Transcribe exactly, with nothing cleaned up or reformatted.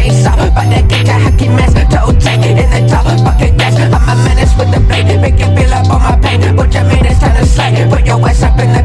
face off, but they get your hockey mask. Toe tag in the top, bucket gas. I'm a menace with the blade, make you feel up on my pain. What you mean it's time to slay? Put your ass up in the